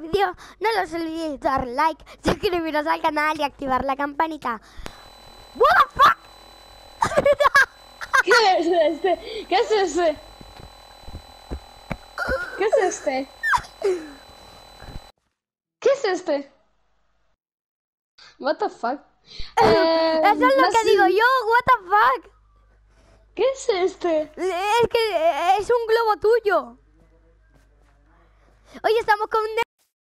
vídeo, no los olvidéis dar like, suscribiros al canal y activar la campanita. What the fuck? ¿Qué es este? ¿Qué es este? ¿Qué es este? ¿Qué es este? What the fuck? Eso es lo no que sé. digo yo, what the fuck. ¿Qué es este? Es que es un globo tuyo. Oye, estamos con un...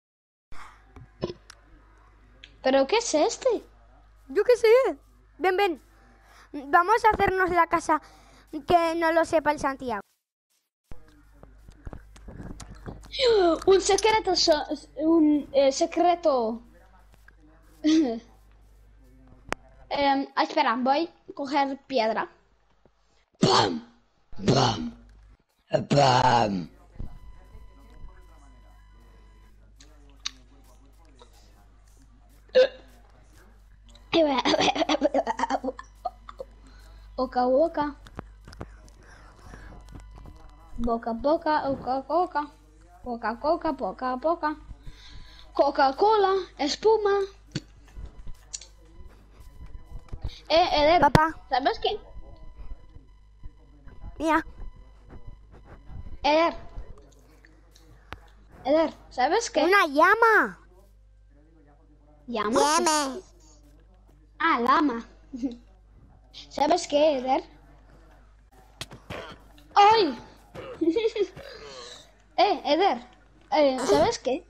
¿Pero qué es este? Yo qué sé. Ven, ven. Vamos a hacernos la casa que no lo sepa el Santiago. Un secreto, un secreto. Espera, voy a coger piedra. ¡Pam! ¡Pam! ¡Pam! Boca a boca. Boca a boca, boca a boca. Boca a boca, boca a boca. Coca-Cola, espuma. Eder, Papá, ¿sabes qué? mira. Eder, ¿sabes qué? Una llama. ¿Llama? Llama. Ah, lama. ¿Sabes qué, Eder? ¡Ay! Eder, ¿sabes qué?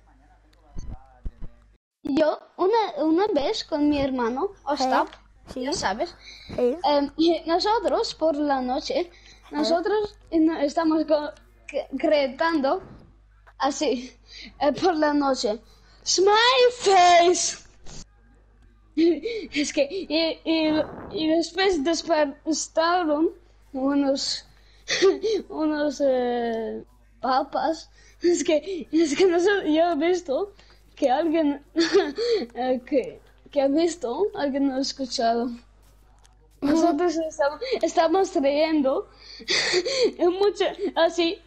Yo una vez con mi hermano, Ostap, Sí. ya sabes, Sí. nosotros por la noche, nosotros estamos gritando así, por la noche, Smile Face. Es que, y después despertaron unos papas. Es que no sé, yo he visto que alguien que ha visto, alguien no ha escuchado. Nosotros estamos riendo mucho, así,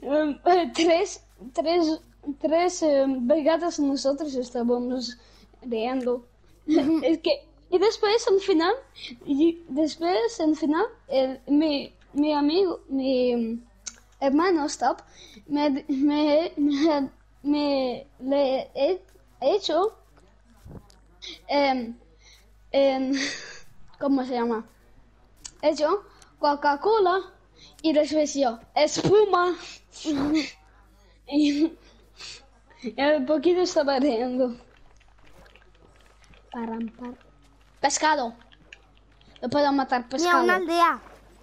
tres vegatas nosotros estábamos riendo. Es que, y después al final, mi amigo, mi hermano Stop, le he hecho, ¿cómo se llama? He hecho Coca-Cola y después yo, espuma. y un poquito estaba riendo. Pescado. No puedo matar Mira, pescado. una aldea.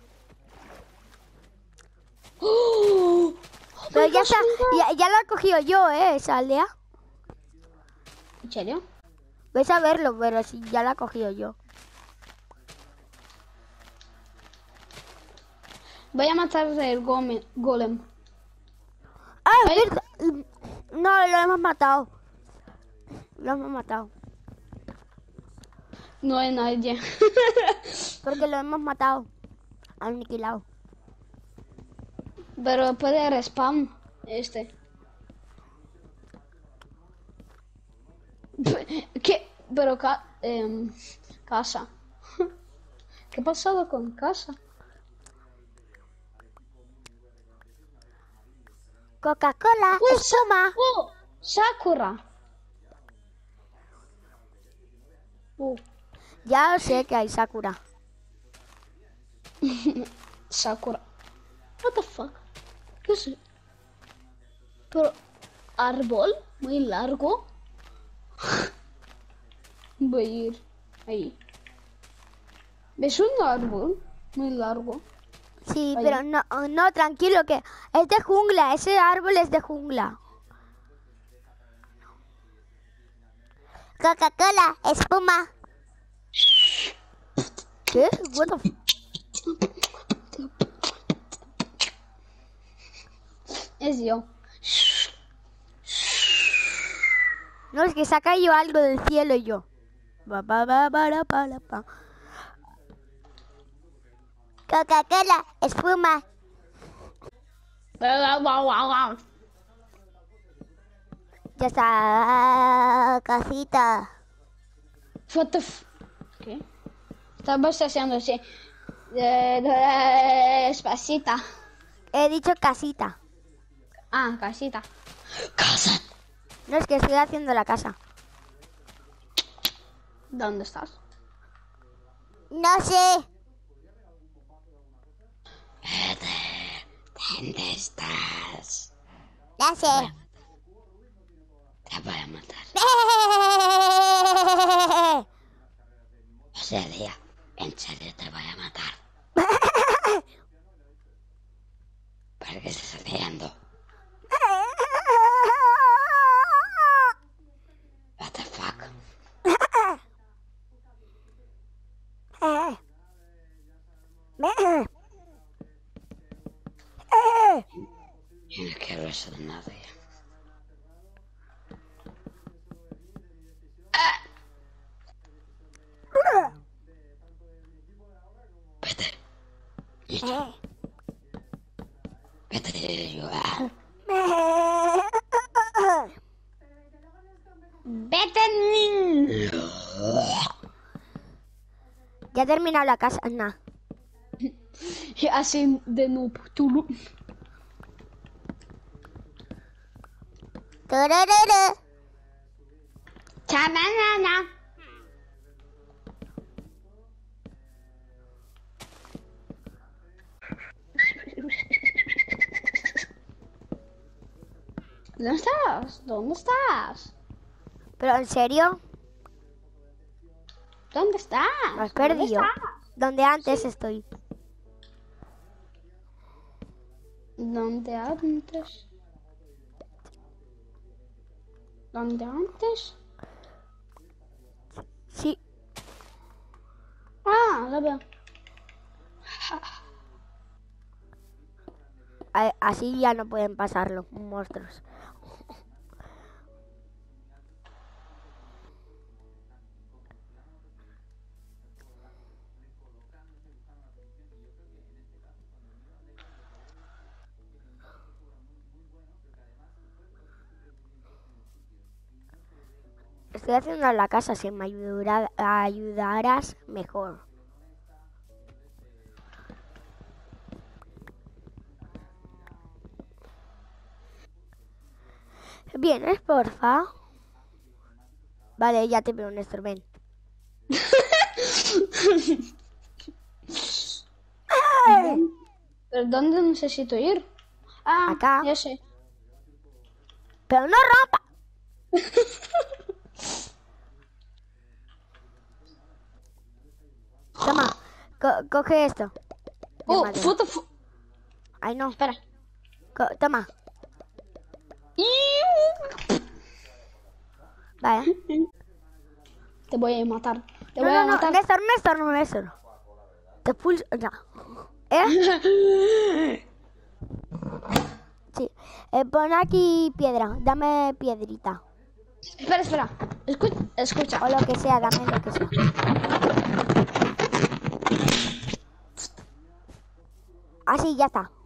¡Oh! Pero ya, ya la he cogido yo, esa aldea. ¿En serio? Vais a verlo, pero sí, ya la he cogido yo. Voy a matar el golem. ¡Ah, es verdad! No, lo hemos matado. Lo hemos matado. No hay nadie. Porque lo hemos matado. Aniquilado. Pero puede respawn este. ¿Qué? Pero casa. ¿Qué ha pasado con casa? Coca-Cola, espuma. Sakura. Ya sé que hay Sakura. Sakura. What the fuck? ¿Qué es? Pero árbol muy largo. Voy a ir ahí. ¿Ves un árbol muy largo? Sí, Ahí. pero no, tranquilo, que es de jungla. Ese árbol es de jungla. Coca-Cola, espuma. ¿Qué? What the Es yo. No, es que se ha caído algo del cielo y yo. Pa. Coca-Cola, espuma. Ya está, casita. What the f... ¿Qué? Estamos haciendo así. Despacita. He dicho casita. Ah, casita. Casa. No, es que estoy haciendo la casa. ¿Dónde estás? No sé. ¿Dónde estás? No sé. Te voy a matar. En serio te voy a matar. ¿Para qué estás haciendo? What the fuck? Yo no quiero eso de nadie. Vete. Vete de ayudar. Vete. Ya he terminado la casa. Nah. Y así de noob. Tulu. Turururu. Chamanana. ¿Dónde estás? ¿Dónde estás? ¿Pero en serio? ¿Dónde estás? Me has ¿Dónde perdido. estás? Donde antes estoy. ¿Dónde antes? ¿Dónde antes? Sí. Ah, lo veo. Así ya no pueden pasar los monstruos. Estoy haciendo la casa, si me ayudaras mejor. ¿Vienes, porfa? Vale, ya te veo, Néstor, ven. ¿Pero dónde necesito ir? Ah, Acá. ya sé. ¡Pero no rompa! Toma, coge esto. Oh, madera. what the fu... Ay, no. Espera. Toma. Vale. Te voy a matar. Te No, voy a no, no, matar. Néstor. Te expulso. No. ¿Eh? Sí. Pon aquí piedra. Dame piedrita. Espera. Escucha. O lo que sea, dame lo que sea. Así, ya está.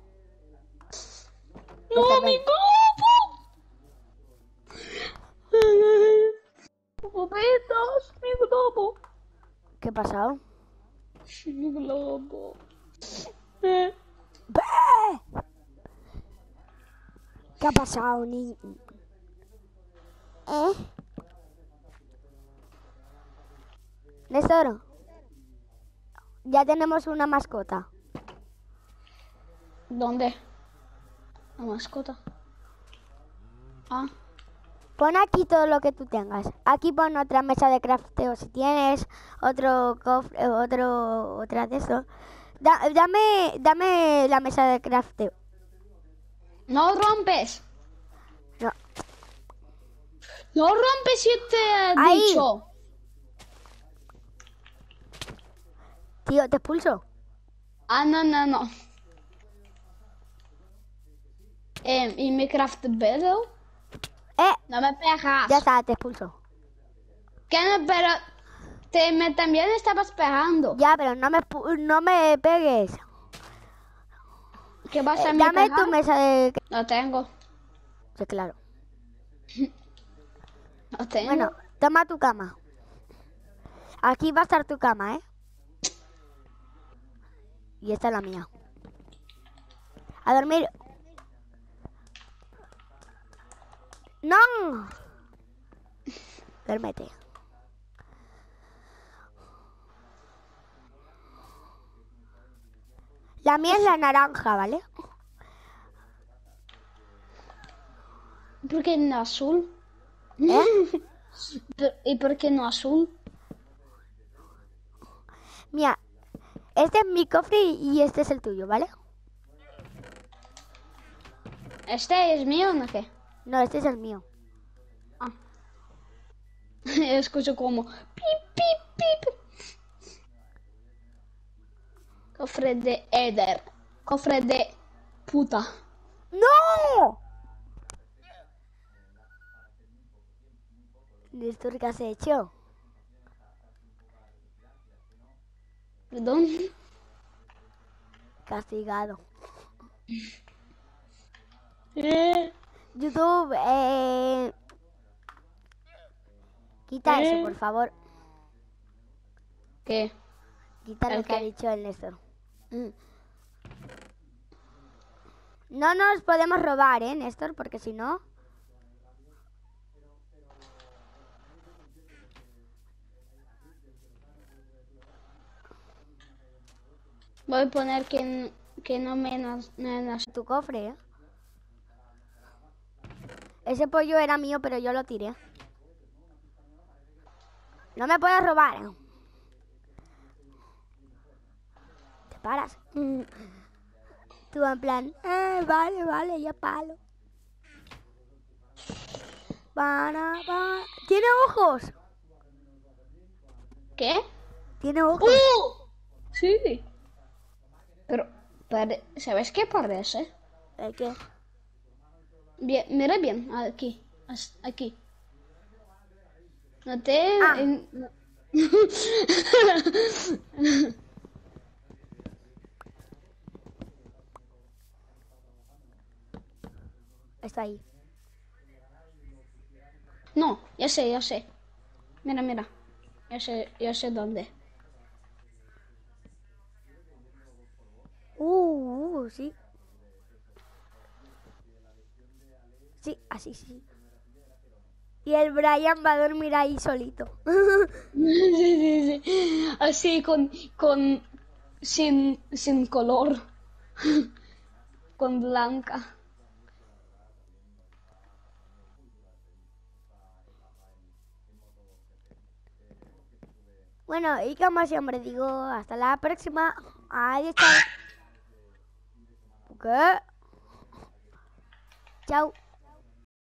¡No, Néstor, mi ven. globo! ¡Momentos! ¡Mi globo! ¿Qué ha pasado? Mi globo. ¡Ve! ¿Qué ha pasado, ni? Néstor, ya tenemos una mascota. ¿Dónde? La mascota. Ah. Pon aquí todo lo que tú tengas. Aquí pon otra mesa de crafteo si tienes, otro cofre, otra de eso. Dame la mesa de crafteo. ¡No rompes! No. ¡No rompes si te he Ahí. dicho! Tío, te expulso. Ah, no. ¿Y mi craft bedo? No me pegas. Ya está, te expulso. ¿Qué no? Pero también estabas pegando. Ya, pero no me pegues. ¿Qué vas a Dame pegar? tu mesa de... No tengo. Sí, claro. No tengo. Bueno, toma tu cama. Aquí va a estar tu cama, ¿eh? Y esta es la mía. A dormir. ¡No! Duérmete. La mía es la naranja, ¿vale? ¿Por qué no azul? ¿Eh? ¿Y por qué no azul? Mira, este es mi cofre y este es el tuyo, ¿vale? ¿Este es mío o no qué? No, este es el mío. Ah. Escucho como pip, pip, pip. Cofre de Eder. Cofre de puta. ¡No! ¿Listo qué has hecho? Perdón. Castigado. Eh, YouTube, quita eso, por favor. ¿Qué? Quita lo ¿El que ha qué? dicho el Néstor. No nos podemos robar, Néstor? Porque si no... Voy a poner que no menos. Tu cofre, ¿eh? Ese pollo era mío, pero yo lo tiré. No me puedes robar. Te paras. Tú en plan, vale, ya palo. ¿Tiene ojos? ¿Qué? ¿Tiene ojos? Sí. Pero, ¿sabes qué parece? ¿El qué? Bien, mira bien, aquí. Aquí. No te... Ah. Está ahí. No, ya sé. Mira. Ya sé dónde. Sí. Sí, así sí. Y el Brian va a dormir ahí solito. Sí. Así sin color. Con blanca. Bueno, y como siempre digo, hasta la próxima. Adiós, chao. ¿Qué? Chao.